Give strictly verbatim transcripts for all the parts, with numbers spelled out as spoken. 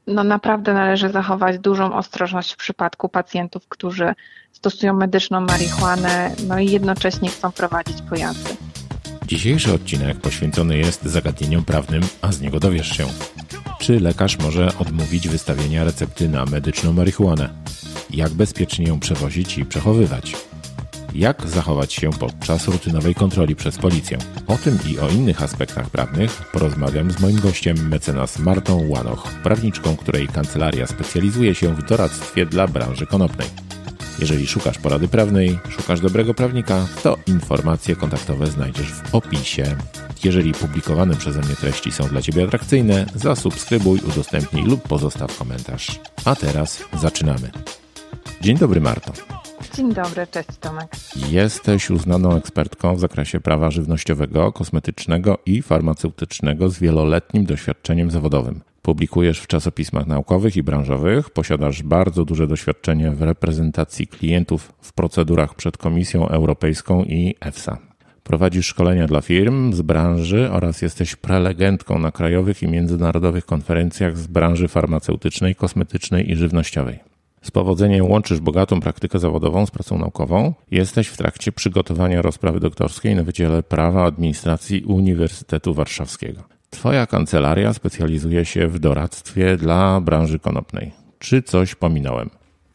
No naprawdę należy zachować dużą ostrożność w przypadku pacjentów, którzy stosują medyczną marihuanę, no i jednocześnie chcą prowadzić pojazdy. Dzisiejszy odcinek poświęcony jest zagadnieniom prawnym, a z niego dowiesz się. Czy lekarz może odmówić wystawienia recepty na medyczną marihuanę? Jak bezpiecznie ją przewozić i przechowywać? Jak zachować się podczas rutynowej kontroli przez policję? O tym i o innych aspektach prawnych porozmawiam z moim gościem, mecenas Martą Łanoch, prawniczką, której kancelaria specjalizuje się w doradztwie dla branży konopnej. Jeżeli szukasz porady prawnej, szukasz dobrego prawnika, to informacje kontaktowe znajdziesz w opisie. Jeżeli publikowane przeze mnie treści są dla Ciebie atrakcyjne, zasubskrybuj, udostępnij lub pozostaw komentarz. A teraz zaczynamy. Dzień dobry, Marto. Dzień dobry, cześć Tomek. Jesteś uznaną ekspertką w zakresie prawa żywnościowego, kosmetycznego i farmaceutycznego z wieloletnim doświadczeniem zawodowym. Publikujesz w czasopismach naukowych i branżowych, posiadasz bardzo duże doświadczenie w reprezentacji klientów w procedurach przed Komisją Europejską i EFSA. Prowadzisz szkolenia dla firm z branży oraz jesteś prelegentką na krajowych i międzynarodowych konferencjach z branży farmaceutycznej, kosmetycznej i żywnościowej. Z powodzeniem łączysz bogatą praktykę zawodową z pracą naukową. Jesteś w trakcie przygotowania rozprawy doktorskiej na Wydziale Prawa Administracji Uniwersytetu Warszawskiego. Twoja kancelaria specjalizuje się w doradztwie dla branży konopnej. Czy coś pominąłem?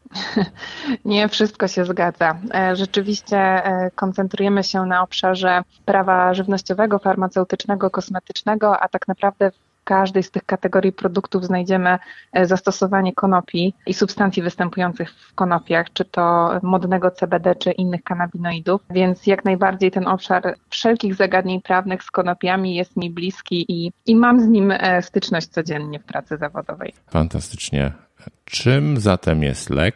Nie, wszystko się zgadza. Rzeczywiście koncentrujemy się na obszarze prawa żywnościowego, farmaceutycznego, kosmetycznego, a tak naprawdę w każdej z tych kategorii produktów znajdziemy zastosowanie konopi i substancji występujących w konopiach, czy to modnego C B D, czy innych kanabinoidów, więc jak najbardziej ten obszar wszelkich zagadnień prawnych z konopiami jest mi bliski i, i mam z nim styczność codziennie w pracy zawodowej. Fantastycznie. Czym zatem jest lek,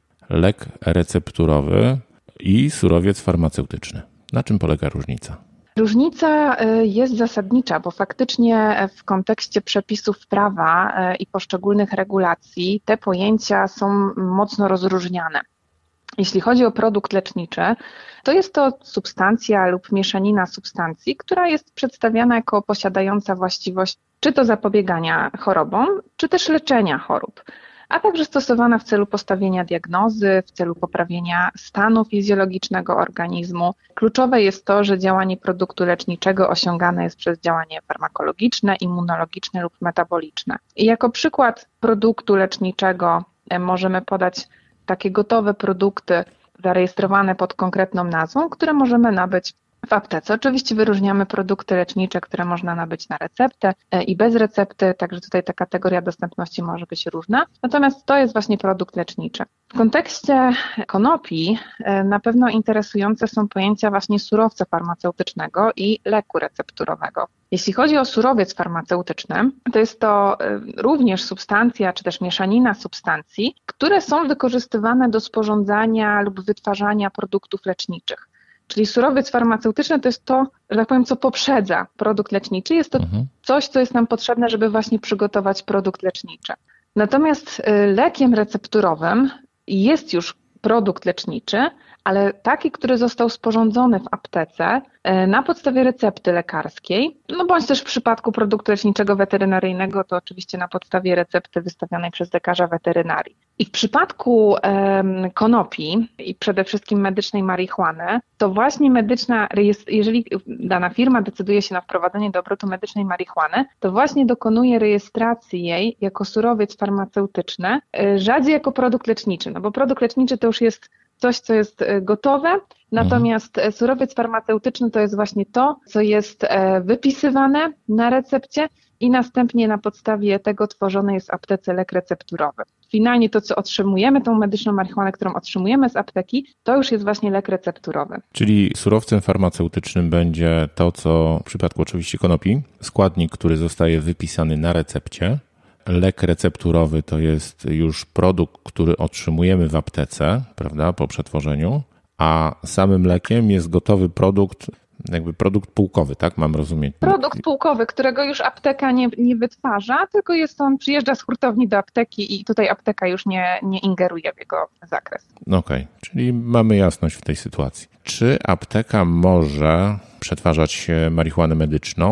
lek recepturowy i surowiec farmaceutyczny? Na czym polega różnica? Różnica jest zasadnicza, bo faktycznie w kontekście przepisów prawa i poszczególnych regulacji te pojęcia są mocno rozróżniane. Jeśli chodzi o produkt leczniczy, to jest to substancja lub mieszanina substancji, która jest przedstawiana jako posiadająca właściwość czy to zapobiegania chorobom, czy też leczenia chorób, a także stosowana w celu postawienia diagnozy, w celu poprawienia stanu fizjologicznego organizmu. Kluczowe jest to, że działanie produktu leczniczego osiągane jest przez działanie farmakologiczne, immunologiczne lub metaboliczne. I jako przykład produktu leczniczego możemy podać takie gotowe produkty zarejestrowane pod konkretną nazwą, które możemy nabyć w aptece. Oczywiście wyróżniamy produkty lecznicze, które można nabyć na receptę i bez recepty, także tutaj ta kategoria dostępności może być różna. Natomiast to jest właśnie produkt leczniczy. W kontekście konopi na pewno interesujące są pojęcia właśnie surowca farmaceutycznego i leku recepturowego. Jeśli chodzi o surowiec farmaceutyczny, to jest to również substancja czy też mieszanina substancji, które są wykorzystywane do sporządzania lub wytwarzania produktów leczniczych. Czyli surowiec farmaceutyczny to jest to, że tak powiem, co poprzedza produkt leczniczy. Jest to mhm. coś, co jest nam potrzebne, żeby właśnie przygotować produkt leczniczy. Natomiast lekiem recepturowym jest już produkt leczniczy, ale taki, który został sporządzony w aptece na podstawie recepty lekarskiej, no bądź też w przypadku produktu leczniczego weterynaryjnego, to oczywiście na podstawie recepty wystawionej przez lekarza weterynarii. I w przypadku um, konopi i przede wszystkim medycznej marihuany, to właśnie medyczna, jeżeli dana firma decyduje się na wprowadzenie do obrotu medycznej marihuany, to właśnie dokonuje rejestracji jej jako surowiec farmaceutyczny, rzadziej jako produkt leczniczy, no bo produkt leczniczy to już jest coś, co jest gotowe, natomiast mhm. surowiec farmaceutyczny to jest właśnie to, co jest wypisywane na recepcie i następnie na podstawie tego tworzony jest w aptece lek recepturowy. Finalnie to, co otrzymujemy, tą medyczną marihuanę, którą otrzymujemy z apteki, to już jest właśnie lek recepturowy. Czyli surowcem farmaceutycznym będzie to, co w przypadku oczywiście konopi, składnik, który zostaje wypisany na recepcie. Lek recepturowy to jest już produkt, który otrzymujemy w aptece, prawda, po przetworzeniu, a samym lekiem jest gotowy produkt, jakby produkt półkowy, tak mam rozumieć? Produkt półkowy, którego już apteka nie, nie wytwarza, tylko jest on, przyjeżdża z hurtowni do apteki i tutaj apteka już nie, nie ingeruje w jego zakres. Okej, okay. Czyli mamy jasność w tej sytuacji. Czy apteka może przetwarzać marihuanę medyczną?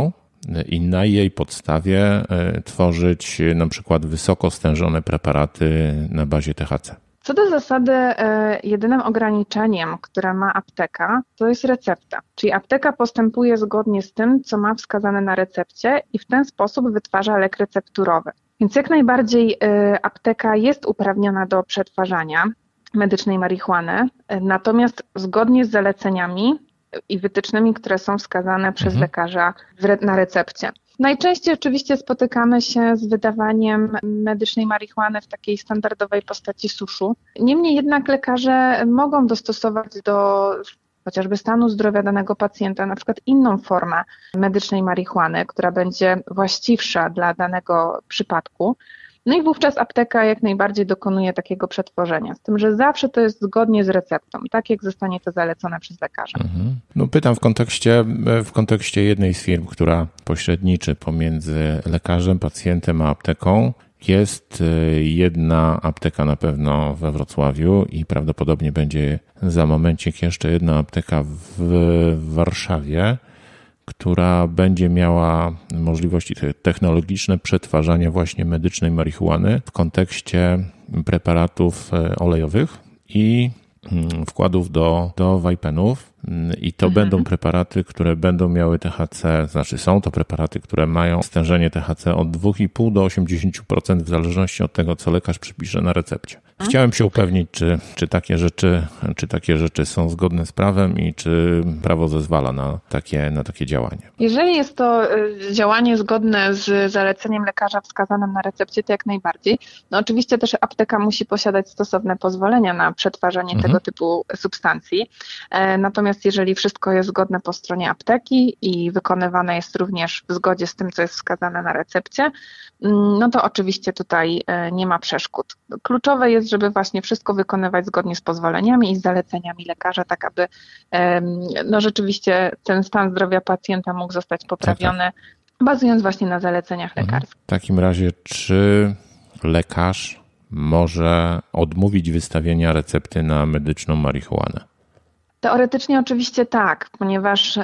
i na jej podstawie tworzyć na przykład wysoko stężone preparaty na bazie T H C. Co do zasady, jedynym ograniczeniem, które ma apteka, to jest recepta. Czyli apteka postępuje zgodnie z tym, co ma wskazane na recepcie i w ten sposób wytwarza lek recepturowy. Więc jak najbardziej apteka jest uprawniona do przetwarzania medycznej marihuany, natomiast zgodnie z zaleceniami i wytycznymi, które są wskazane przez mhm. lekarza na recepcie. Najczęściej oczywiście spotykamy się z wydawaniem medycznej marihuany w takiej standardowej postaci suszu. Niemniej jednak lekarze mogą dostosować do chociażby stanu zdrowia danego pacjenta na przykład inną formę medycznej marihuany, która będzie właściwsza dla danego przypadku. No i wówczas apteka jak najbardziej dokonuje takiego przetworzenia, z tym, że zawsze to jest zgodnie z receptą, tak jak zostanie to zalecone przez lekarza. Mhm. No pytam w kontekście, w kontekście jednej z firm, która pośredniczy pomiędzy lekarzem, pacjentem a apteką. Jest jedna apteka na pewno we Wrocławiu i prawdopodobnie będzie za momencik jeszcze jedna apteka w Warszawie, która będzie miała możliwości technologiczne przetwarzania właśnie medycznej marihuany w kontekście preparatów olejowych i wkładów do, do wajpenów. I to mhm. będą preparaty, które będą miały T H C, znaczy są to preparaty, które mają stężenie T H C od dwa i pół do osiemdziesiąt procent w zależności od tego, co lekarz przypisze na recepcie. Chciałem się upewnić, czy, czy, takie rzeczy, czy takie rzeczy są zgodne z prawem i czy prawo zezwala na takie, na takie działanie. Jeżeli jest to działanie zgodne z zaleceniem lekarza wskazanym na recepcie, to jak najbardziej. No oczywiście też apteka musi posiadać stosowne pozwolenia na przetwarzanie mhm. tego typu substancji. Natomiast jeżeli wszystko jest zgodne po stronie apteki i wykonywane jest również w zgodzie z tym, co jest wskazane na recepcie, no to oczywiście tutaj nie ma przeszkód. Kluczowe jest, żeby właśnie wszystko wykonywać zgodnie z pozwoleniami i z zaleceniami lekarza, tak aby no rzeczywiście ten stan zdrowia pacjenta mógł zostać poprawiony, tak, tak. bazując właśnie na zaleceniach lekarskich. W takim razie, czy lekarz może odmówić wystawienia recepty na medyczną marihuanę? Teoretycznie oczywiście tak, ponieważ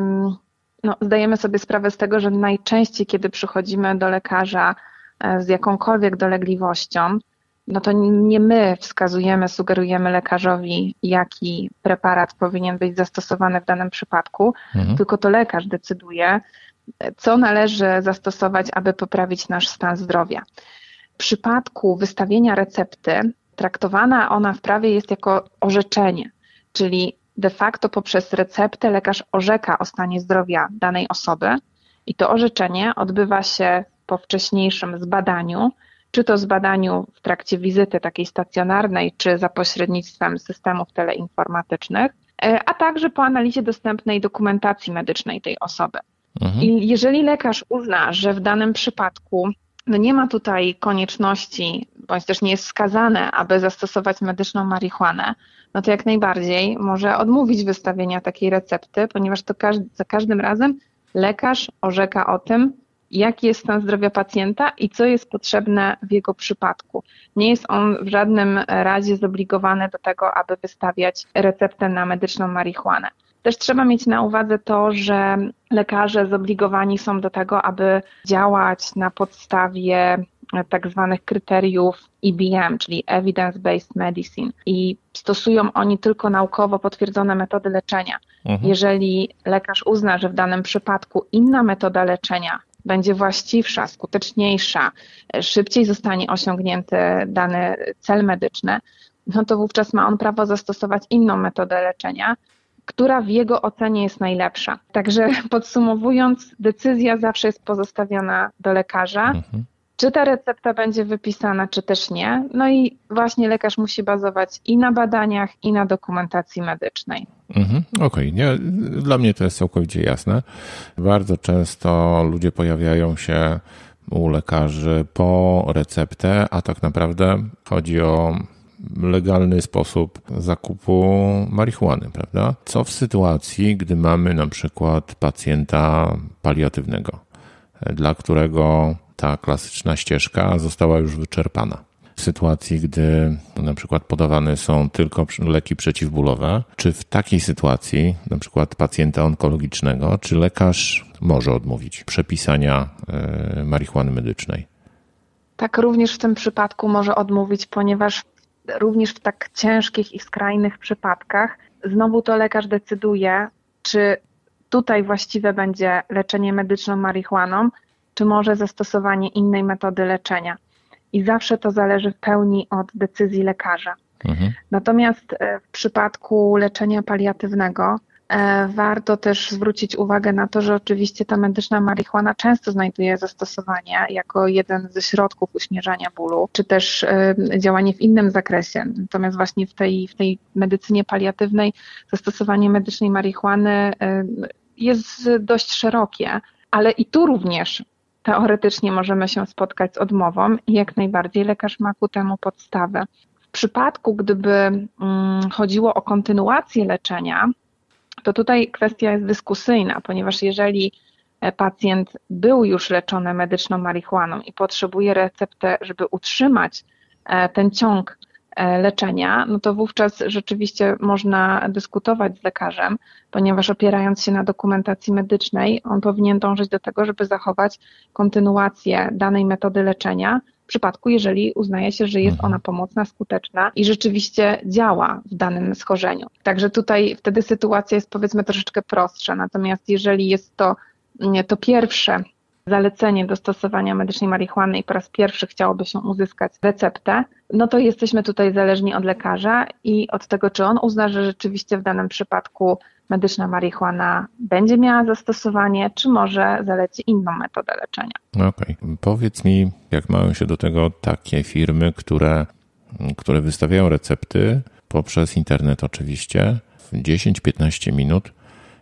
no, zdajemy sobie sprawę z tego, że najczęściej, kiedy przychodzimy do lekarza z jakąkolwiek dolegliwością, no to nie my wskazujemy, sugerujemy lekarzowi, jaki preparat powinien być zastosowany w danym przypadku, mhm. tylko to lekarz decyduje, co należy zastosować, aby poprawić nasz stan zdrowia. W przypadku wystawienia recepty traktowana ona w prawie jest jako orzeczenie, czyli de facto poprzez receptę lekarz orzeka o stanie zdrowia danej osoby i to orzeczenie odbywa się po wcześniejszym zbadaniu, czy to zbadaniu w trakcie wizyty takiej stacjonarnej, czy za pośrednictwem systemów teleinformatycznych, a także po analizie dostępnej dokumentacji medycznej tej osoby. Mhm. I jeżeli lekarz uzna, że w danym przypadku no nie ma tutaj konieczności, bądź też nie jest wskazane, aby zastosować medyczną marihuanę, no to jak najbardziej może odmówić wystawienia takiej recepty, ponieważ to każdy, za każdym razem lekarz orzeka o tym, jaki jest stan zdrowia pacjenta i co jest potrzebne w jego przypadku. Nie jest on w żadnym razie zobligowany do tego, aby wystawiać receptę na medyczną marihuanę. Też trzeba mieć na uwadze to, że lekarze zobligowani są do tego, aby działać na podstawie tak zwanych kryteriów E B M, czyli Evidence-Based Medicine, i stosują oni tylko naukowo potwierdzone metody leczenia. Mhm. Jeżeli lekarz uzna, że w danym przypadku inna metoda leczenia będzie właściwsza, skuteczniejsza, szybciej zostanie osiągnięty dany cel medyczny, no to wówczas ma on prawo zastosować inną metodę leczenia, która w jego ocenie jest najlepsza. Także podsumowując, decyzja zawsze jest pozostawiona do lekarza, mhm. czy ta recepta będzie wypisana, czy też nie. No i właśnie lekarz musi bazować i na badaniach, i na dokumentacji medycznej. Mhm, Okej, okay. Dla mnie to jest całkowicie jasne. Bardzo często ludzie pojawiają się u lekarzy po receptę, a tak naprawdę chodzi o legalny sposób zakupu marihuany, prawda? Co w sytuacji, gdy mamy na przykład pacjenta paliatywnego, dla którego ta klasyczna ścieżka została już wyczerpana. w sytuacji, gdy na przykład podawane są tylko leki przeciwbólowe. Czy w takiej sytuacji, na przykład pacjenta onkologicznego, czy lekarz może odmówić przepisania marihuany medycznej? Tak, również w tym przypadku może odmówić, ponieważ również w tak ciężkich i skrajnych przypadkach znowu to lekarz decyduje, czy tutaj właściwe będzie leczenie medyczną marihuaną, czy może zastosowanie innej metody leczenia. I zawsze to zależy w pełni od decyzji lekarza. Mhm. Natomiast w przypadku leczenia paliatywnego warto też zwrócić uwagę na to, że oczywiście ta medyczna marihuana często znajduje zastosowanie jako jeden ze środków uśmierzania bólu, czy też działanie w innym zakresie. Natomiast właśnie w tej, w tej medycynie paliatywnej zastosowanie medycznej marihuany jest dość szerokie, ale i tu również teoretycznie możemy się spotkać z odmową i jak najbardziej lekarz ma ku temu podstawę. W przypadku, gdyby chodziło o kontynuację leczenia, to tutaj kwestia jest dyskusyjna, ponieważ jeżeli pacjent był już leczony medyczną marihuaną i potrzebuje receptę, żeby utrzymać ten ciąg leczenia, no to wówczas rzeczywiście można dyskutować z lekarzem, ponieważ opierając się na dokumentacji medycznej, on powinien dążyć do tego, żeby zachować kontynuację danej metody leczenia, w przypadku, jeżeli uznaje się, że jest ona pomocna, skuteczna i rzeczywiście działa w danym schorzeniu. Także tutaj wtedy sytuacja jest powiedzmy troszeczkę prostsza, natomiast jeżeli jest to, to pierwsze zalecenie do stosowania medycznej marihuany i po raz pierwszy chciałoby się uzyskać receptę, no to jesteśmy tutaj zależni od lekarza i od tego, czy on uzna, że rzeczywiście w danym przypadku medyczna marihuana będzie miała zastosowanie, czy może zaleci inną metodę leczenia. Okej. Okay. Powiedz mi, jak mają się do tego takie firmy, które, które wystawiają recepty poprzez internet oczywiście w dziesięć piętnaście minut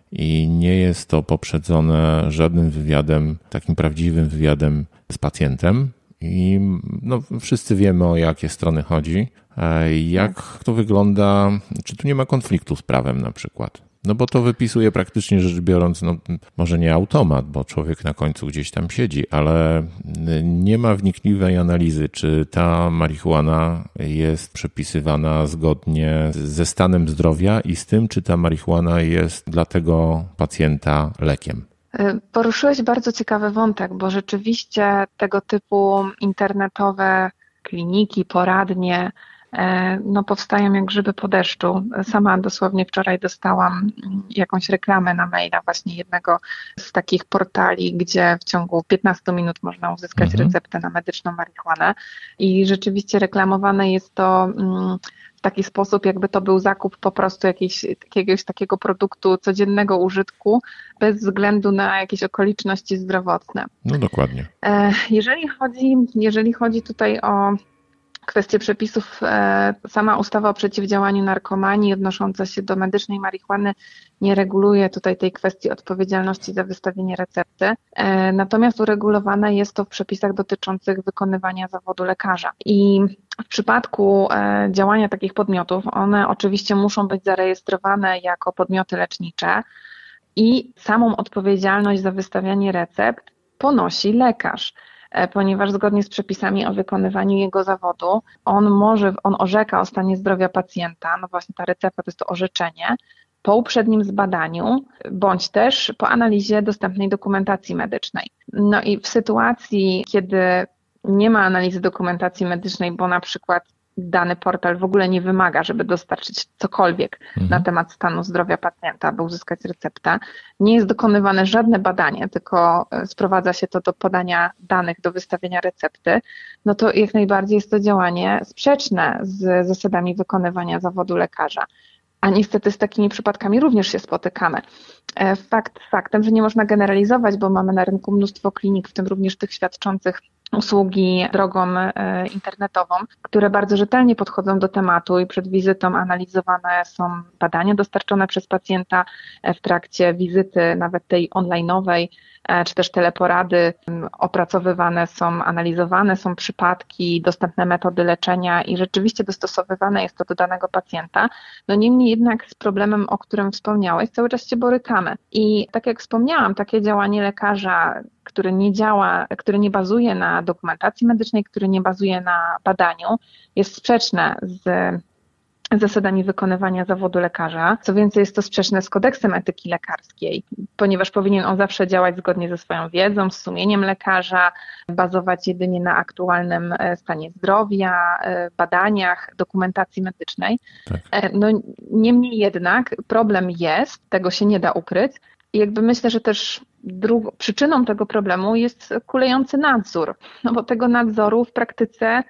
i nie jest to poprzedzone żadnym wywiadem, takim prawdziwym wywiadem z pacjentem. I no, wszyscy wiemy, o jakie strony chodzi. Jak to wygląda? Czy tu nie ma konfliktu z prawem na przykład? No bo to wypisuje praktycznie rzecz biorąc, no może nie automat, bo człowiek na końcu gdzieś tam siedzi, ale nie ma wnikliwej analizy, czy ta marihuana jest przepisywana zgodnie ze stanem zdrowia i z tym, czy ta marihuana jest dla tego pacjenta lekiem. Poruszyłeś bardzo ciekawy wątek, bo rzeczywiście tego typu internetowe kliniki, poradnie, no powstają jak grzyby po deszczu. Sama dosłownie wczoraj dostałam jakąś reklamę na maila właśnie jednego z takich portali, gdzie w ciągu piętnastu minut można uzyskać mhm. receptę na medyczną marihuanę i rzeczywiście reklamowane jest to w taki sposób, jakby to był zakup po prostu jakiejś, jakiegoś takiego produktu codziennego użytku, bez względu na jakieś okoliczności zdrowotne. No dokładnie. Jeżeli chodzi, jeżeli chodzi tutaj o kwestie przepisów, sama ustawa o przeciwdziałaniu narkomanii odnosząca się do medycznej marihuany nie reguluje tutaj tej kwestii odpowiedzialności za wystawienie recepty, natomiast uregulowane jest to w przepisach dotyczących wykonywania zawodu lekarza. I w przypadku działania takich podmiotów, one oczywiście muszą być zarejestrowane jako podmioty lecznicze i samą odpowiedzialność za wystawianie recept ponosi lekarz, ponieważ zgodnie z przepisami o wykonywaniu jego zawodu on może, on orzeka o stanie zdrowia pacjenta, no właśnie ta recepta to jest to orzeczenie, po uprzednim zbadaniu, bądź też po analizie dostępnej dokumentacji medycznej. No i w sytuacji, kiedy nie ma analizy dokumentacji medycznej, bo na przykład dany portal w ogóle nie wymaga, żeby dostarczyć cokolwiek mhm. na temat stanu zdrowia pacjenta, aby uzyskać receptę. Nie jest dokonywane żadne badanie, tylko sprowadza się to do podania danych do wystawienia recepty, no to jak najbardziej jest to działanie sprzeczne z zasadami wykonywania zawodu lekarza. A niestety z takimi przypadkami również się spotykamy. Fakt faktem, że nie można generalizować, bo mamy na rynku mnóstwo klinik, w tym również tych świadczących usługi drogą internetową, które bardzo rzetelnie podchodzą do tematu i przed wizytą analizowane są badania dostarczone przez pacjenta w trakcie wizyty, nawet tej online'owej, czy też teleporady. Opracowywane są, analizowane są przypadki, dostępne metody leczenia i rzeczywiście dostosowywane jest to do danego pacjenta. No niemniej jednak z problemem, o którym wspomniałeś, cały czas się borykamy. I tak jak wspomniałam, takie działanie lekarza, który nie działa, który nie bazuje na dokumentacji medycznej, który nie bazuje na badaniu, jest sprzeczne z zasadami wykonywania zawodu lekarza. Co więcej, jest to sprzeczne z kodeksem etyki lekarskiej, ponieważ powinien on zawsze działać zgodnie ze swoją wiedzą, z sumieniem lekarza, bazować jedynie na aktualnym stanie zdrowia, badaniach, dokumentacji medycznej. Tak. No, niemniej jednak problem jest, tego się nie da ukryć. I jakby myślę, że też drugą, przyczyną tego problemu jest kulejący nadzór, no bo tego nadzoru w praktyce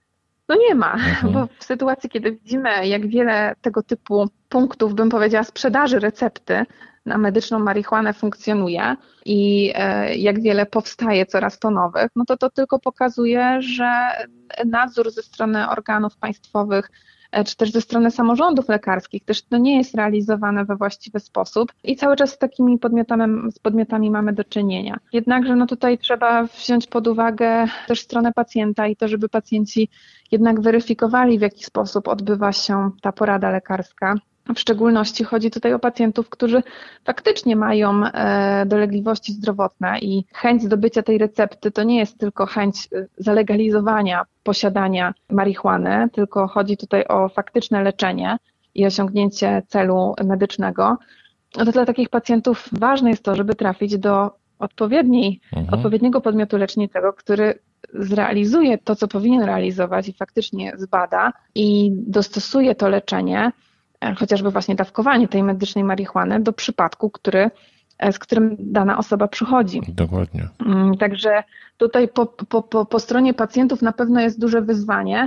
no nie ma, mhm. bo w sytuacji, kiedy widzimy, jak wiele tego typu punktów, bym powiedziała, sprzedaży recepty na medyczną marihuanę funkcjonuje i jak wiele powstaje coraz to nowych, no to to tylko pokazuje, że nadzór ze strony organów państwowych czy też ze strony samorządów lekarskich też to nie jest realizowane we właściwy sposób i cały czas z takimi podmiotami, z podmiotami mamy do czynienia. Jednakże no tutaj trzeba wziąć pod uwagę też stronę pacjenta i to, żeby pacjenci jednak weryfikowali, w jaki sposób odbywa się ta porada lekarska. W szczególności chodzi tutaj o pacjentów, którzy faktycznie mają dolegliwości zdrowotne i chęć zdobycia tej recepty to nie jest tylko chęć zalegalizowania posiadania marihuany, tylko chodzi tutaj o faktyczne leczenie i osiągnięcie celu medycznego. No to dla takich pacjentów ważne jest to, żeby trafić do odpowiedniej, mhm. odpowiedniego podmiotu leczniczego, który zrealizuje to, co powinien realizować i faktycznie zbada i dostosuje to leczenie, chociażby właśnie dawkowanie tej medycznej marihuany do przypadku, który, z którym dana osoba przychodzi. Dokładnie. Także tutaj po, po, po, po stronie pacjentów na pewno jest duże wyzwanie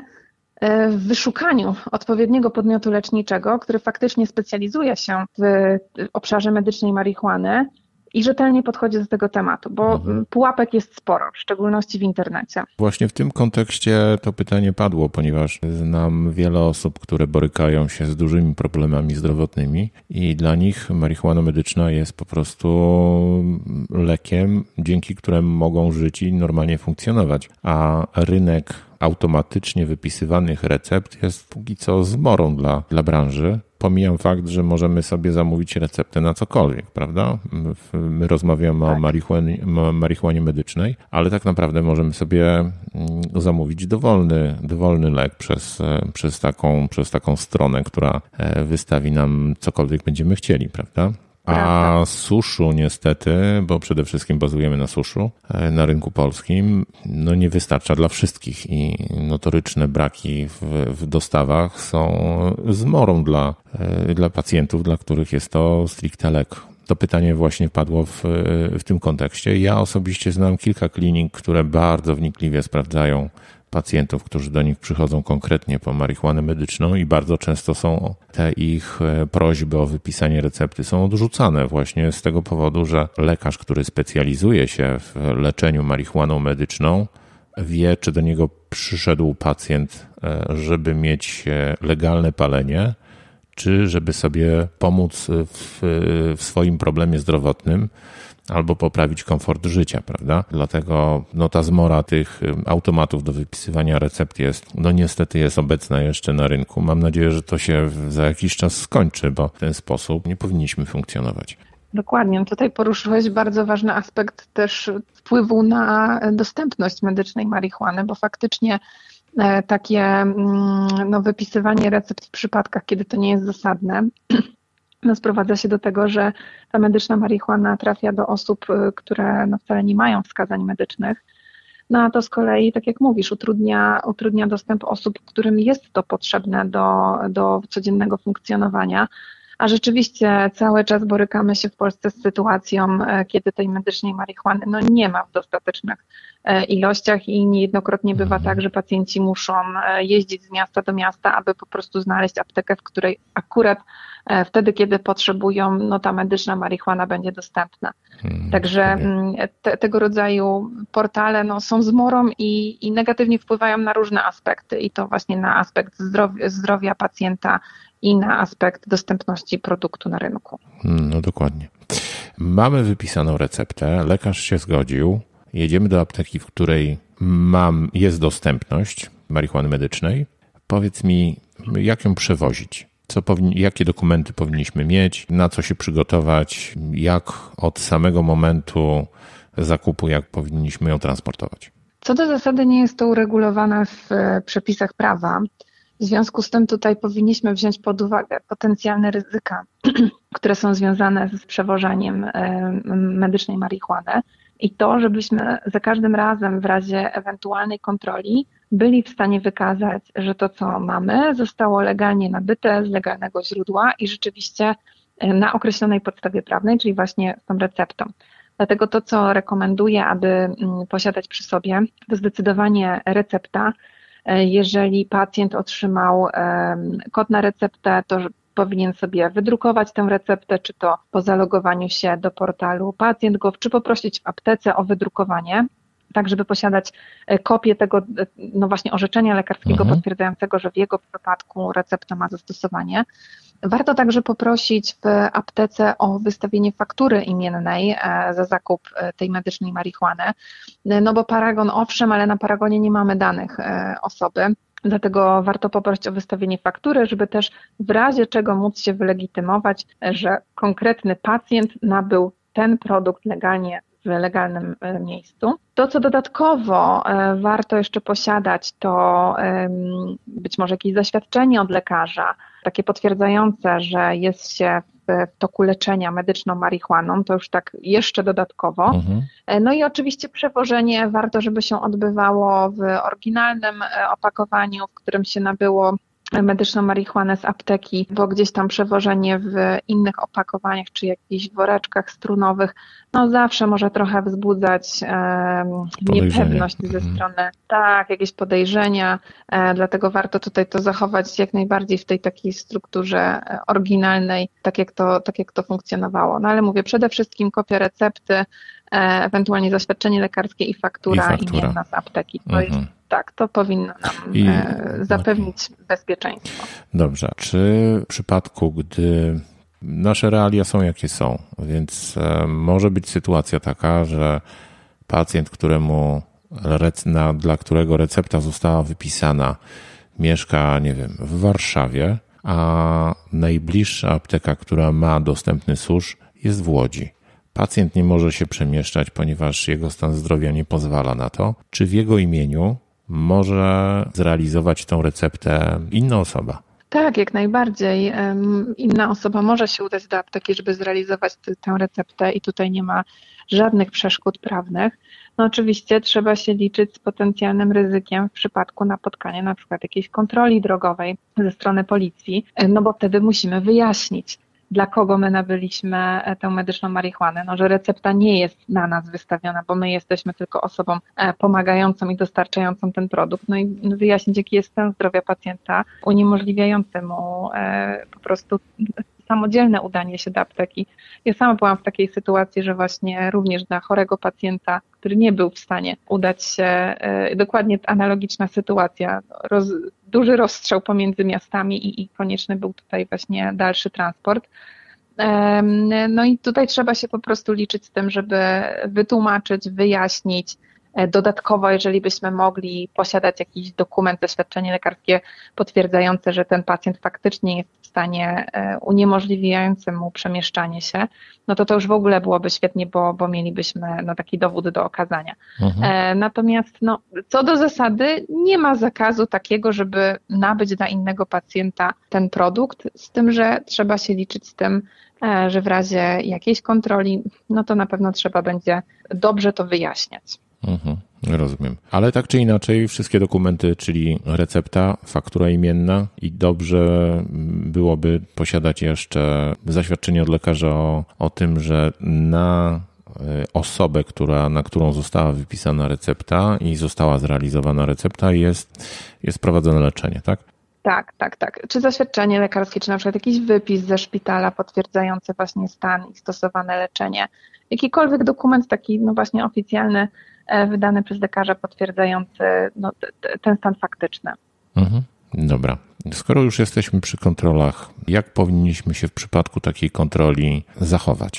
w wyszukaniu odpowiedniego podmiotu leczniczego, który faktycznie specjalizuje się w obszarze medycznej marihuany i rzetelnie podchodzi do tego tematu, bo mhm. pułapek jest sporo, w szczególności w internecie. Właśnie w tym kontekście to pytanie padło, ponieważ znam wiele osób, które borykają się z dużymi problemami zdrowotnymi i dla nich marihuana medyczna jest po prostu lekiem, dzięki któremu mogą żyć i normalnie funkcjonować, a rynek automatycznie wypisywanych recept jest póki co zmorą dla, dla branży. Pomijam fakt, że możemy sobie zamówić receptę na cokolwiek, prawda? My rozmawiamy tak. o marihuanie, marihuanie medycznej, ale tak naprawdę możemy sobie zamówić dowolny, dowolny lek przez, przez, taką, przez taką stronę, która wystawi nam cokolwiek będziemy chcieli, prawda? A suszu niestety, bo przede wszystkim bazujemy na suszu na rynku polskim, no nie wystarcza dla wszystkich i notoryczne braki w, w dostawach są zmorą dla, dla pacjentów, dla których jest to stricte lek. To pytanie właśnie padło w, w tym kontekście. Ja osobiście znam kilka klinik, które bardzo wnikliwie sprawdzają pacjentów, którzy do nich przychodzą konkretnie po marihuanę medyczną i bardzo często są te ich prośby o wypisanie recepty są odrzucane właśnie z tego powodu, że lekarz, który specjalizuje się w leczeniu marihuaną medyczną, wie, czy do niego przyszedł pacjent, żeby mieć legalne palenie, czy żeby sobie pomóc w, w swoim problemie zdrowotnym, albo poprawić komfort życia, prawda? Dlatego no, ta zmora tych automatów do wypisywania recept jest, no niestety jest obecna jeszcze na rynku. Mam nadzieję, że to się za jakiś czas skończy, bo w ten sposób nie powinniśmy funkcjonować. Dokładnie. Tutaj poruszyłeś bardzo ważny aspekt też wpływu na dostępność medycznej marihuany, bo faktycznie takie no, wypisywanie recept w przypadkach, kiedy to nie jest zasadne, no, sprowadza się do tego, że ta medyczna marihuana trafia do osób, które no, wcale nie mają wskazań medycznych. No a to z kolei, tak jak mówisz, utrudnia, utrudnia dostęp osób, którym jest to potrzebne do, do codziennego funkcjonowania. A rzeczywiście cały czas borykamy się w Polsce z sytuacją, kiedy tej medycznej marihuany no, nie ma w dostatecznych ilościach i niejednokrotnie bywa tak, że pacjenci muszą jeździć z miasta do miasta, aby po prostu znaleźć aptekę, w której akurat wtedy, kiedy potrzebują, no ta medyczna marihuana będzie dostępna. Hmm, Także te, tego rodzaju portale no, są zmorą i, i negatywnie wpływają na różne aspekty i to właśnie na aspekt zdrowia, zdrowia pacjenta i na aspekt dostępności produktu na rynku. No dokładnie. Mamy wypisaną receptę, lekarz się zgodził, jedziemy do apteki, w której mam, jest dostępność marihuany medycznej. Powiedz mi, jak ją przewozić? Co powinni, jakie dokumenty powinniśmy mieć? Na co się przygotować? Jak od samego momentu zakupu, jak powinniśmy ją transportować? Co do zasady nie jest to uregulowane w przepisach prawa. W związku z tym tutaj powinniśmy wziąć pod uwagę potencjalne ryzyka, które są związane z przewożeniem medycznej marihuany i to, żebyśmy za każdym razem w razie ewentualnej kontroli byli w stanie wykazać, że to, co mamy, zostało legalnie nabyte z legalnego źródła i rzeczywiście na określonej podstawie prawnej, czyli właśnie z tą receptą. Dlatego to, co rekomenduję, aby posiadać przy sobie, to zdecydowanie recepta. Jeżeli pacjent otrzymał kod na receptę, to powinien sobie wydrukować tę receptę, czy to po zalogowaniu się do portalu Pacjent Gov, czy poprosić w aptece o wydrukowanie, tak żeby posiadać kopię tego, no właśnie orzeczenia lekarskiego mhm. potwierdzającego, że w jego przypadku recepta ma zastosowanie. Warto także poprosić w aptece o wystawienie faktury imiennej za zakup tej medycznej marihuany, no bo paragon owszem, ale na paragonie nie mamy danych osoby, dlatego warto poprosić o wystawienie faktury, żeby też w razie czego móc się wylegitymować, że konkretny pacjent nabył ten produkt legalnie w legalnym miejscu. To, co dodatkowo warto jeszcze posiadać, to być może jakieś zaświadczenie od lekarza, takie potwierdzające, że jest się w toku leczenia medyczną marihuaną, to już tak jeszcze dodatkowo. Mhm. No i oczywiście przewożenie warto, żeby się odbywało w oryginalnym opakowaniu, w którym się nabyło medyczną marihuanę z apteki, bo gdzieś tam przewożenie w innych opakowaniach czy jakichś woreczkach strunowych, no zawsze może trochę wzbudzać e, niepewność ze strony, tak, jakieś podejrzenia, e, dlatego warto tutaj to zachować jak najbardziej w tej takiej strukturze oryginalnej, tak jak to, tak jak to funkcjonowało. No ale mówię, przede wszystkim kopia recepty, e, ewentualnie zaświadczenie lekarskie i faktura, I faktura. imienna z apteki. To mhm. jest Tak, to powinno nam I, zapewnić okay. bezpieczeństwo. Dobrze. Czy w przypadku, gdy nasze realia są jakie są, więc może być sytuacja taka, że pacjent, któremu na, dla którego recepta została wypisana, mieszka, nie wiem, w Warszawie, a najbliższa apteka, która ma dostępny susz, jest w Łodzi. Pacjent nie może się przemieszczać, ponieważ jego stan zdrowia nie pozwala na to. Czy w jego imieniu może zrealizować tą receptę inna osoba? Tak, jak najbardziej. Inna osoba może się udać do apteki, żeby zrealizować tę receptę i tutaj nie ma żadnych przeszkód prawnych. No oczywiście trzeba się liczyć z potencjalnym ryzykiem w przypadku napotkania na przykład jakiejś kontroli drogowej ze strony policji, no bo wtedy musimy wyjaśnić, dla kogo my nabyliśmy tę medyczną marihuanę, no, że recepta nie jest na nas wystawiona, bo my jesteśmy tylko osobą pomagającą i dostarczającą ten produkt, no i wyjaśnić, jaki jest stan zdrowia pacjenta, uniemożliwiający mu po prostu samodzielne udanie się do apteki. Ja sama byłam w takiej sytuacji, że właśnie również dla chorego pacjenta, który nie był w stanie udać się, dokładnie analogiczna sytuacja, roz, duży rozstrzał pomiędzy miastami i, i konieczny był tutaj właśnie dalszy transport. No i tutaj trzeba się po prostu liczyć z tym, żeby wytłumaczyć, wyjaśnić. Dodatkowo, jeżeli byśmy mogli posiadać jakiś dokument, zaświadczenie lekarskie potwierdzające, że ten pacjent faktycznie jest w stanie uniemożliwiający mu przemieszczanie się, no to to już w ogóle byłoby świetnie, bo, bo mielibyśmy no, taki dowód do okazania. Mhm. Natomiast no, co do zasady nie ma zakazu takiego, żeby nabyć dla innego pacjenta ten produkt, z tym, że trzeba się liczyć z tym, że w razie jakiejś kontroli, no to na pewno trzeba będzie dobrze to wyjaśniać. Mhm, rozumiem. Ale tak czy inaczej wszystkie dokumenty, czyli recepta, faktura imienna i dobrze byłoby posiadać jeszcze zaświadczenie od lekarza o, o tym, że na osobę, która, na którą została wypisana recepta i została zrealizowana recepta jest, jest prowadzone leczenie, tak? Tak, tak, tak. Czy zaświadczenie lekarskie, czy na przykład jakiś wypis ze szpitala potwierdzający właśnie stan i stosowane leczenie. Jakikolwiek dokument taki no właśnie oficjalny, wydany przez lekarza potwierdzający no, t- ten stan faktyczny. Mhm. Dobra. Skoro już jesteśmy przy kontrolach, jak powinniśmy się w przypadku takiej kontroli zachować?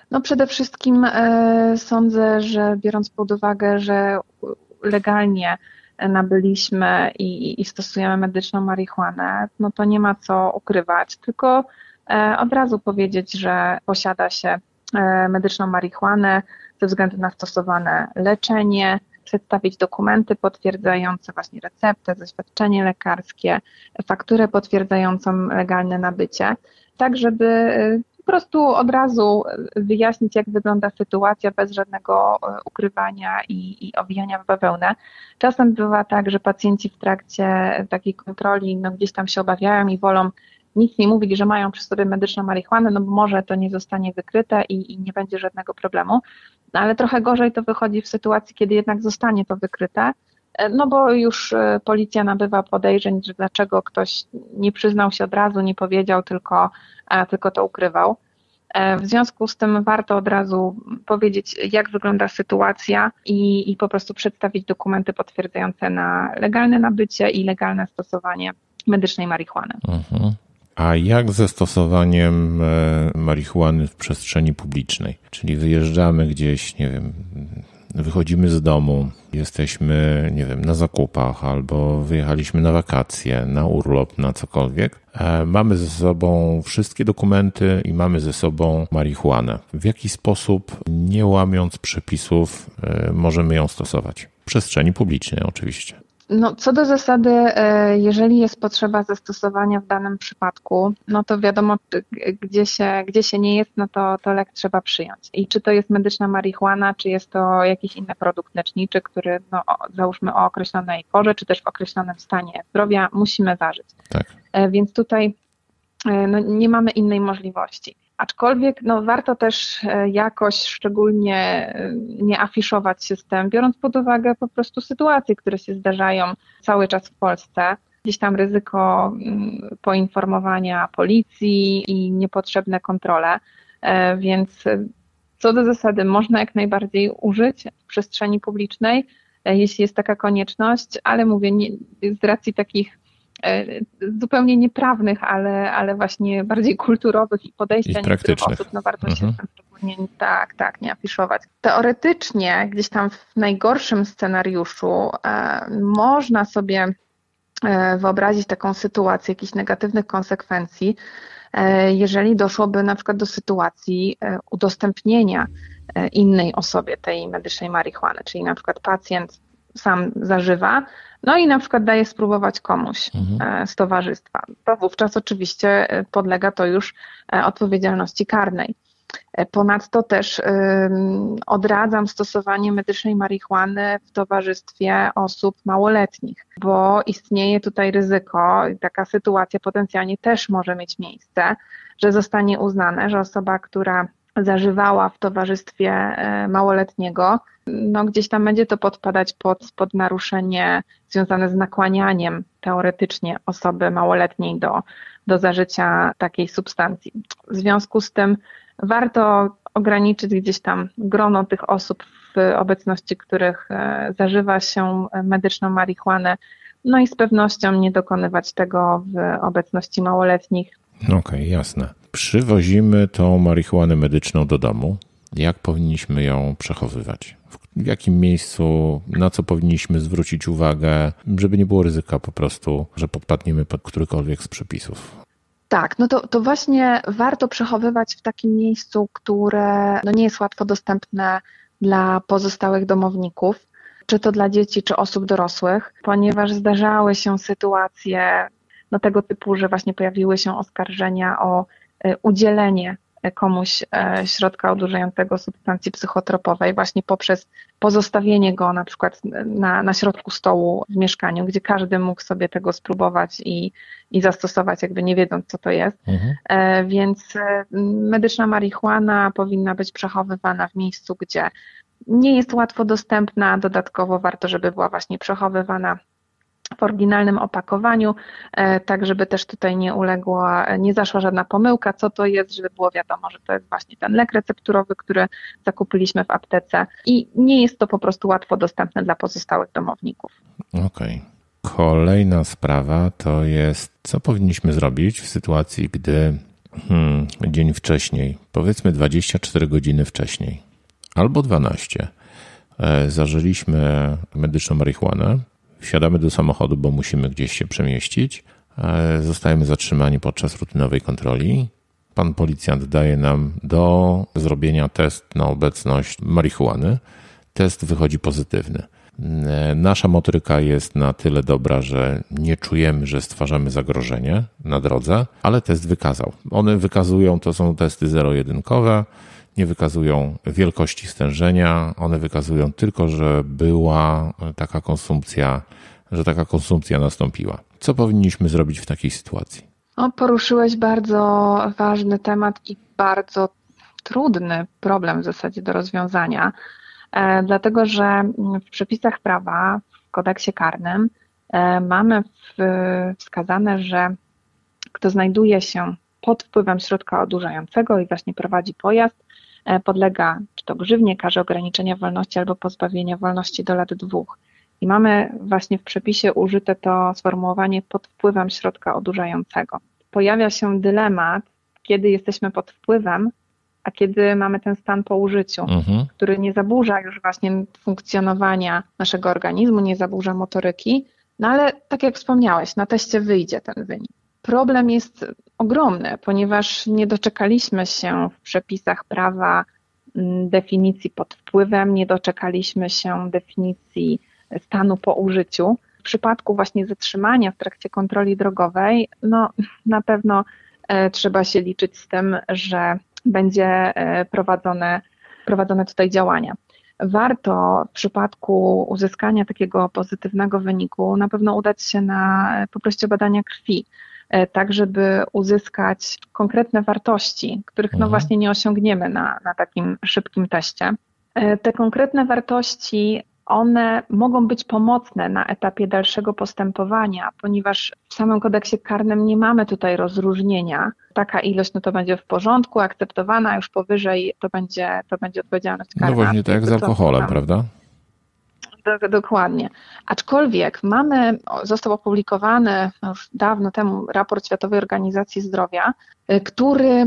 No przede wszystkim e, sądzę, że biorąc pod uwagę, że legalnie nabyliśmy i, i stosujemy medyczną marihuanę, no to nie ma co ukrywać, tylko e, od razu powiedzieć, że posiada się e, medyczną marihuanę ze względu na stosowane leczenie, przedstawić dokumenty potwierdzające właśnie receptę, zaświadczenie lekarskie, fakturę potwierdzającą legalne nabycie, tak żeby po prostu od razu wyjaśnić, jak wygląda sytuacja bez żadnego ukrywania i, i owijania w bawełnę. Czasem bywa tak, że pacjenci w trakcie takiej kontroli no gdzieś tam się obawiają i wolą nic nie mówić, że mają przy sobie medyczną marihuanę, no bo może to nie zostanie wykryte i, i nie będzie żadnego problemu. No ale trochę gorzej to wychodzi w sytuacji, kiedy jednak zostanie to wykryte, no bo już policja nabywa podejrzeń, że dlaczego ktoś nie przyznał się od razu, nie powiedział, tylko, tylko to ukrywał. W związku z tym warto od razu powiedzieć, jak wygląda sytuacja i, i po prostu przedstawić dokumenty potwierdzające na legalne nabycie i legalne stosowanie medycznej marihuany. Mhm. A jak ze stosowaniem marihuany w przestrzeni publicznej? Czyli wyjeżdżamy gdzieś, nie wiem, wychodzimy z domu, jesteśmy, nie wiem, na zakupach albo wyjechaliśmy na wakacje, na urlop, na cokolwiek. Mamy ze sobą wszystkie dokumenty i mamy ze sobą marihuanę. W jaki sposób, nie łamiąc przepisów, możemy ją stosować? W przestrzeni publicznej oczywiście. No, co do zasady, jeżeli jest potrzeba zastosowania w danym przypadku, no to wiadomo, gdzie się, gdzie się nie jest, no to, to lek trzeba przyjąć. I czy to jest medyczna marihuana, czy jest to jakiś inny produkt leczniczy, który, no, załóżmy o określonej porze, czy też w określonym stanie zdrowia, musimy ważyć. Tak. Więc tutaj no, nie mamy innej możliwości. Aczkolwiek no, warto też jakoś szczególnie nie afiszować się z tym, biorąc pod uwagę po prostu sytuacje, które się zdarzają cały czas w Polsce. Gdzieś tam ryzyko poinformowania policji i niepotrzebne kontrole, więc co do zasady można jak najbardziej użyć w przestrzeni publicznej, jeśli jest taka konieczność, ale mówię, nie, z racji takich zupełnie nieprawnych, ale, ale właśnie bardziej kulturowych i podejścia I praktycznych osób, no warto mhm. się szczególnie tak, tak, nie afiszować. Teoretycznie gdzieś tam w najgorszym scenariuszu e, można sobie e, wyobrazić taką sytuację jakichś negatywnych konsekwencji, e, jeżeli doszłoby na przykład do sytuacji e, udostępnienia e, innej osobie tej medycznej marihuany, czyli na przykład pacjent sam zażywa, no i na przykład daje spróbować komuś mhm. z towarzystwa. To wówczas oczywiście podlega to już odpowiedzialności karnej. Ponadto też odradzam stosowanie medycznej marihuany w towarzystwie osób małoletnich, bo istnieje tutaj ryzyko i taka sytuacja potencjalnie też może mieć miejsce, że zostanie uznane, że osoba, która zażywała w towarzystwie małoletniego, no gdzieś tam będzie to podpadać pod, pod naruszenie związane z nakłanianiem teoretycznie osoby małoletniej do, do zażycia takiej substancji. W związku z tym warto ograniczyć gdzieś tam grono tych osób, w obecności których zażywa się medyczną marihuanę, no i z pewnością nie dokonywać tego w obecności małoletnich. Okej, okay, jasne. Przywozimy tą marihuanę medyczną do domu. Jak powinniśmy ją przechowywać? W jakim miejscu, na co powinniśmy zwrócić uwagę, żeby nie było ryzyka po prostu, że podpadniemy pod którykolwiek z przepisów? Tak, no to, to właśnie warto przechowywać w takim miejscu, które no nie jest łatwo dostępne dla pozostałych domowników, czy to dla dzieci, czy osób dorosłych, ponieważ zdarzały się sytuacje no tego typu, że właśnie pojawiły się oskarżenia o udzielenie komuś środka odurzającego substancji psychotropowej właśnie poprzez pozostawienie go na przykład na, na środku stołu w mieszkaniu, gdzie każdy mógł sobie tego spróbować i, i zastosować, jakby nie wiedząc, co to jest. Mhm. Więc medyczna marihuana powinna być przechowywana w miejscu, gdzie nie jest łatwo dostępna. Dodatkowo warto, żeby była właśnie przechowywana w oryginalnym opakowaniu, tak żeby też tutaj nie uległa, nie zaszła żadna pomyłka, co to jest, żeby było wiadomo, że to jest właśnie ten lek recepturowy, który zakupiliśmy w aptece i nie jest to po prostu łatwo dostępne dla pozostałych domowników. Okej. Okay. Kolejna sprawa to jest, co powinniśmy zrobić w sytuacji, gdy Hmm, dzień wcześniej, powiedzmy dwadzieścia cztery godziny wcześniej, albo dwanaście. Zażyliśmy medyczną marihuanę, wsiadamy do samochodu, bo musimy gdzieś się przemieścić, zostajemy zatrzymani podczas rutynowej kontroli. Pan policjant daje nam do zrobienia test na obecność marihuany. Test wychodzi pozytywny. Nasza motoryka jest na tyle dobra, że nie czujemy, że stwarzamy zagrożenie na drodze, ale test wykazał. One wykazują, to są testy zero-jedynkowe, nie wykazują wielkości stężenia, one wykazują tylko, że była taka konsumpcja, że taka konsumpcja nastąpiła. Co powinniśmy zrobić w takiej sytuacji? O, poruszyłeś bardzo ważny temat i bardzo trudny problem w zasadzie do rozwiązania, e, dlatego że w przepisach prawa, w kodeksie karnym e, mamy w, wskazane, że kto znajduje się pod wpływem środka odurzającego i właśnie prowadzi pojazd, e, podlega czy to grzywnie, karze ograniczenia wolności albo pozbawienia wolności do lat dwóch. I mamy właśnie w przepisie użyte to sformułowanie pod wpływem środka odurzającego. Pojawia się dylemat, kiedy jesteśmy pod wpływem, a kiedy mamy ten stan po użyciu, mhm. który nie zaburza już właśnie funkcjonowania naszego organizmu, nie zaburza motoryki, no ale tak jak wspomniałeś, na teście wyjdzie ten wynik. Problem jest ogromny, ponieważ nie doczekaliśmy się w przepisach prawa definicji pod wpływem, nie doczekaliśmy się definicji stanu po użyciu. W przypadku właśnie zatrzymania w trakcie kontroli drogowej, no na pewno e, trzeba się liczyć z tym, że będzie e, prowadzone, prowadzone tutaj działania. Warto w przypadku uzyskania takiego pozytywnego wyniku na pewno udać się na poproście badania krwi, e, tak żeby uzyskać konkretne wartości, których no właśnie nie osiągniemy na, na takim szybkim teście. E, te konkretne wartości one mogą być pomocne na etapie dalszego postępowania, ponieważ w samym kodeksie karnym nie mamy tutaj rozróżnienia. Taka ilość no to będzie w porządku, akceptowana, a już powyżej to będzie, to będzie odpowiedzialność karna. No właśnie tak jak z alkoholem, prawda? Dokładnie. Aczkolwiek mamy, został opublikowany już dawno temu raport Światowej Organizacji Zdrowia, który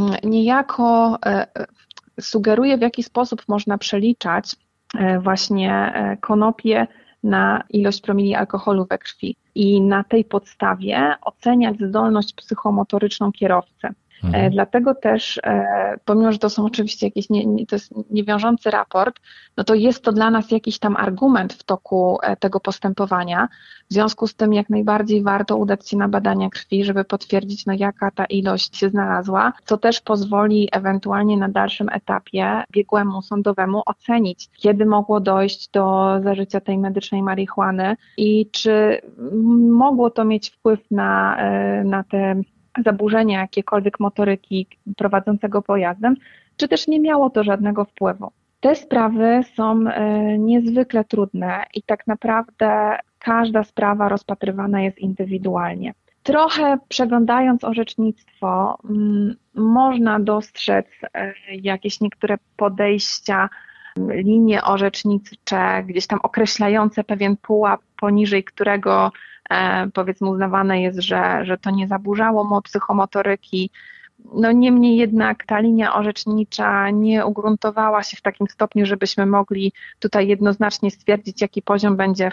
niejako sugeruje, w jaki sposób można przeliczać właśnie konopie na ilość promili alkoholu we krwi i na tej podstawie oceniać zdolność psychomotoryczną kierowcy. Mhm. Dlatego też, pomimo że to są oczywiście jakieś, nie, nie, to jest niewiążący raport, no to jest to dla nas jakiś tam argument w toku tego postępowania. W związku z tym jak najbardziej warto udać się na badania krwi, żeby potwierdzić, no jaka ta ilość się znalazła, co też pozwoli ewentualnie na dalszym etapie biegłemu sądowemu ocenić, kiedy mogło dojść do zażycia tej medycznej marihuany i czy mogło to mieć wpływ na, na te zaburzenia jakiekolwiek motoryki prowadzącego pojazdem, czy też nie miało to żadnego wpływu. Te sprawy są niezwykle trudne i tak naprawdę każda sprawa rozpatrywana jest indywidualnie. Trochę przeglądając orzecznictwo, można dostrzec jakieś niektóre podejścia, linie orzecznicze, gdzieś tam określające pewien pułap, poniżej którego powiedzmy uznawane jest, że, że to nie zaburzało mu psychomotoryki. No niemniej jednak ta linia orzecznicza nie ugruntowała się w takim stopniu, żebyśmy mogli tutaj jednoznacznie stwierdzić, jaki poziom będzie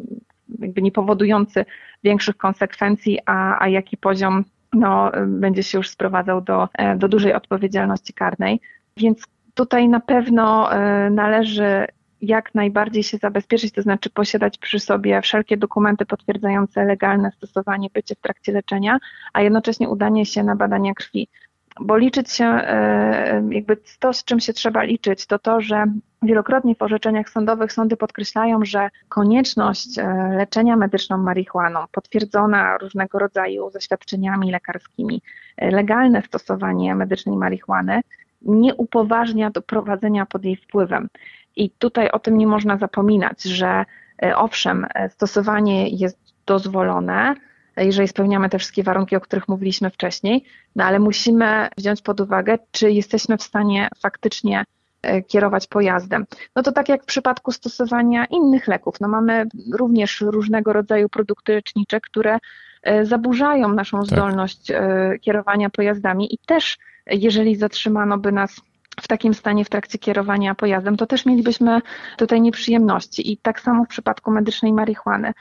jakby nie powodujący większych konsekwencji, a, a jaki poziom no, będzie się już sprowadzał do, do dużej odpowiedzialności karnej. Więc tutaj na pewno należy jak najbardziej się zabezpieczyć, to znaczy posiadać przy sobie wszelkie dokumenty potwierdzające legalne stosowanie bycie w trakcie leczenia, a jednocześnie udanie się na badania krwi. Bo liczyć się, jakby to, z czym się trzeba liczyć, to to, że wielokrotnie w orzeczeniach sądowych sądy podkreślają, że konieczność leczenia medyczną marihuaną, potwierdzona różnego rodzaju zaświadczeniami lekarskimi, legalne stosowanie medycznej marihuany nie upoważnia do prowadzenia pod jej wpływem. I tutaj o tym nie można zapominać, że owszem, stosowanie jest dozwolone, jeżeli spełniamy te wszystkie warunki, o których mówiliśmy wcześniej, no ale musimy wziąć pod uwagę, czy jesteśmy w stanie faktycznie kierować pojazdem. No to tak jak w przypadku stosowania innych leków, no mamy również różnego rodzaju produkty lecznicze, które zaburzają naszą zdolność tak. kierowania pojazdami i też jeżeli zatrzymano by nas w takim stanie w trakcie kierowania pojazdem, to też mielibyśmy tutaj nieprzyjemności. I tak samo w przypadku medycznej marihuany.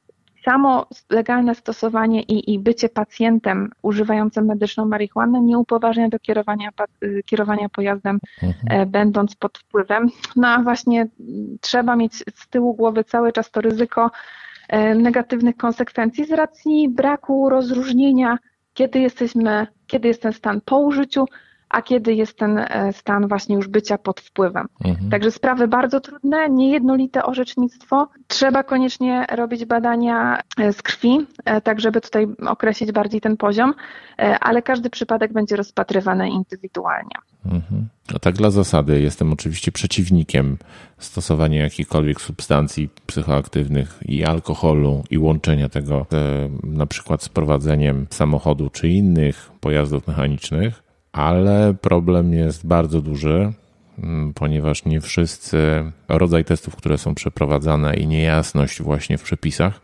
Samo legalne stosowanie i, i bycie pacjentem używającym medyczną marihuanę nie upoważnia do kierowania, kierowania pojazdem, mhm. będąc pod wpływem. No a właśnie trzeba mieć z tyłu głowy cały czas to ryzyko negatywnych konsekwencji z racji braku rozróżnienia, kiedy jesteśmy, kiedy jest ten stan po użyciu, a kiedy jest ten stan właśnie już bycia pod wpływem. Mhm. Także sprawy bardzo trudne, niejednolite orzecznictwo. Trzeba koniecznie robić badania z krwi, tak żeby tutaj określić bardziej ten poziom, ale każdy przypadek będzie rozpatrywany indywidualnie. Mhm. A tak dla zasady, jestem oczywiście przeciwnikiem stosowania jakichkolwiek substancji psychoaktywnych i alkoholu i łączenia tego e, na przykład z prowadzeniem samochodu czy innych pojazdów mechanicznych, ale problem jest bardzo duży, ponieważ nie wszyscy, rodzaj testów, które są przeprowadzane i niejasność właśnie w przepisach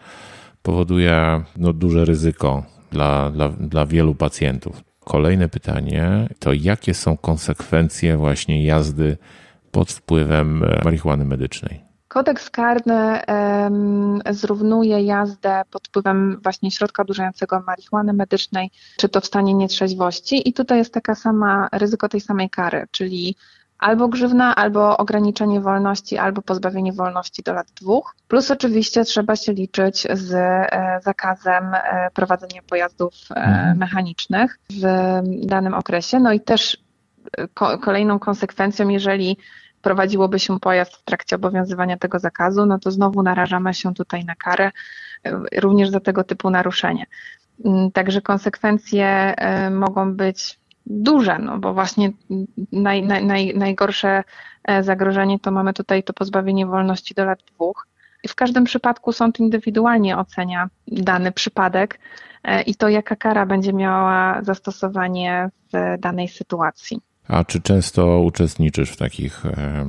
powoduje no, duże ryzyko dla, dla, dla wielu pacjentów. Kolejne pytanie to jakie są konsekwencje właśnie jazdy pod wpływem marihuany medycznej? Kodeks karny um, zrównuje jazdę pod wpływem właśnie środka odurzającego marihuany medycznej, czy to w stanie nietrzeźwości i tutaj jest taka sama, ryzyko tej samej kary, czyli albo grzywna, albo ograniczenie wolności, albo pozbawienie wolności do lat dwóch. Plus oczywiście trzeba się liczyć z e, zakazem e, prowadzenia pojazdów e, mechanicznych w danym okresie. No i też ko- kolejną konsekwencją, jeżeli prowadziłoby się pojazd w trakcie obowiązywania tego zakazu, no to znowu narażamy się tutaj na karę również za tego typu naruszenie. Także konsekwencje mogą być duże, no bo właśnie naj, naj, naj, najgorsze zagrożenie to mamy tutaj to pozbawienie wolności do lat dwóch. I w każdym przypadku sąd indywidualnie ocenia dany przypadek i to, jaka kara będzie miała zastosowanie w danej sytuacji. A czy często uczestniczysz w takich,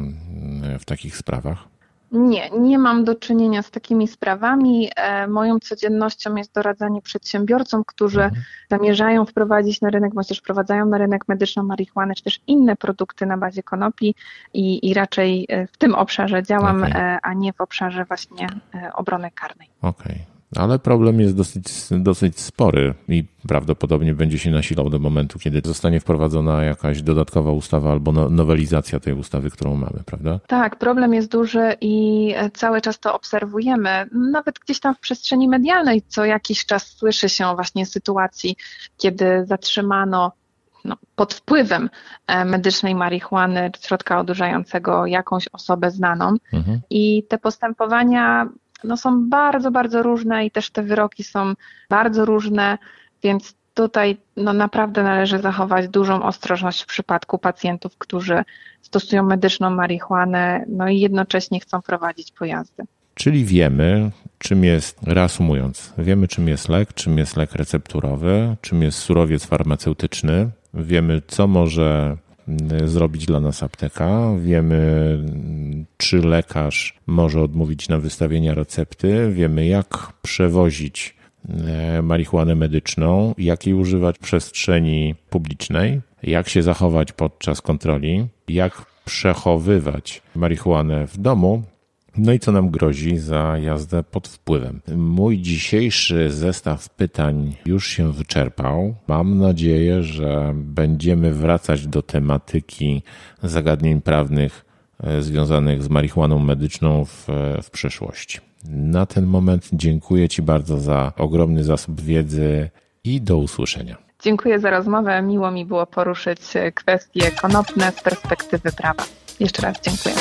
w takich sprawach? Nie, nie mam do czynienia z takimi sprawami. Moją codziennością jest doradzanie przedsiębiorcom, którzy mhm. zamierzają wprowadzić na rynek, bądź też wprowadzają na rynek medyczną marihuanę, czy też inne produkty na bazie konopi i, i raczej w tym obszarze działam, okay. a nie w obszarze właśnie obrony karnej. Okej. Okay. Ale problem jest dosyć, dosyć spory i prawdopodobnie będzie się nasilał do momentu, kiedy zostanie wprowadzona jakaś dodatkowa ustawa albo nowelizacja tej ustawy, którą mamy, prawda? Tak, problem jest duży i cały czas to obserwujemy. Nawet gdzieś tam w przestrzeni medialnej co jakiś czas słyszy się właśnie sytuacji, kiedy zatrzymano no, pod wpływem medycznej marihuany, środka odurzającego jakąś osobę znaną mhm. i te postępowania no są bardzo, bardzo różne i też te wyroki są bardzo różne, więc tutaj no naprawdę należy zachować dużą ostrożność w przypadku pacjentów, którzy stosują medyczną marihuanę, no i jednocześnie chcą prowadzić pojazdy. Czyli wiemy, czym jest, reasumując, wiemy czym jest lek, czym jest lek recepturowy, czym jest surowiec farmaceutyczny, wiemy co może zrobić dla nas apteka. Wiemy, czy lekarz może odmówić na wystawienia recepty. Wiemy, jak przewozić marihuanę medyczną, jak jej używać w przestrzeni publicznej, jak się zachować podczas kontroli, jak przechowywać marihuanę w domu, no i co nam grozi za jazdę pod wpływem. Mój dzisiejszy zestaw pytań już się wyczerpał. Mam nadzieję, że będziemy wracać do tematyki zagadnień prawnych związanych z marihuaną medyczną w, w przyszłości. Na ten moment dziękuję Ci bardzo za ogromny zasób wiedzy i do usłyszenia. Dziękuję za rozmowę. Miło mi było poruszyć kwestie konopne z perspektywy prawa. Jeszcze raz dziękuję.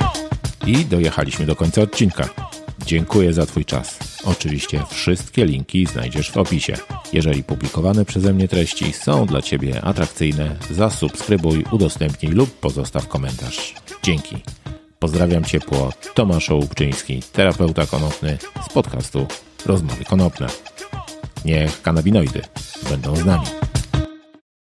I dojechaliśmy do końca odcinka. Dziękuję za Twój czas. Oczywiście wszystkie linki znajdziesz w opisie. Jeżeli publikowane przeze mnie treści są dla Ciebie atrakcyjne, zasubskrybuj, udostępnij lub pozostaw komentarz. Dzięki. Pozdrawiam ciepło. Tomasz Ołupczyński, terapeuta konopny z podcastu Rozmowy Konopne. Niech kanabinoidy będą z nami.